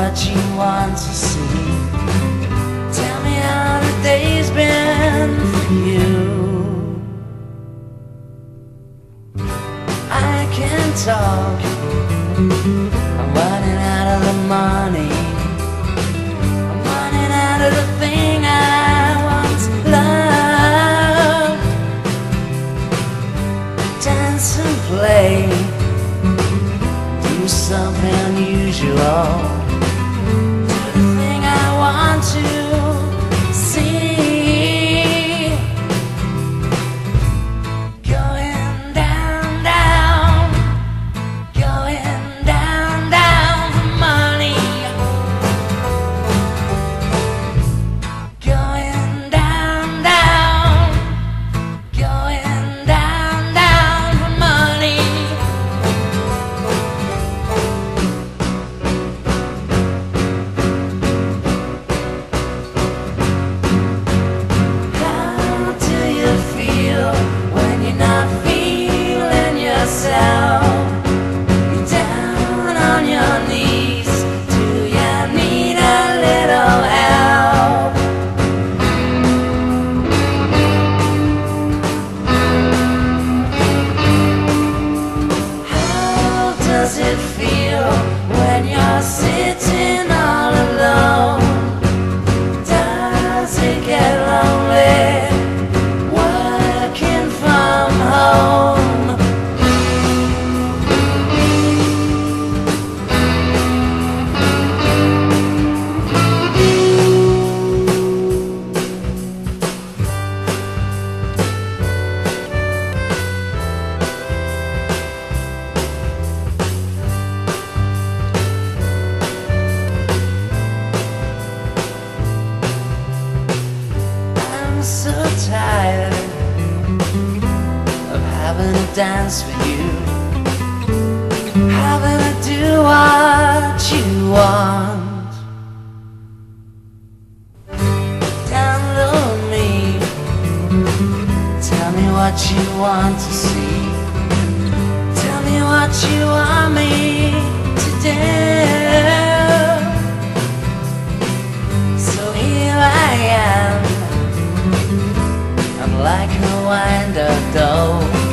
what you want to see. Tell me how the day's been for you. I can talk, I'm running out of the money, I'm running out of the thing I once loved. Dance and play, do something unusual, do the thing I want to see. Going down, down, going down, down for money. Going down, down, going down, down for money. How do you feel when you're not feeling yourself? You're down on your knees. Do you need a little help? How does it feel when you're sitting all alone? Does it get lonely working from home? I'm so tired of having to dance for you, having to do what you want. Download me, tell me what you want to see, tell me what you want me to do. So here I am, I'm like a wind-up doll.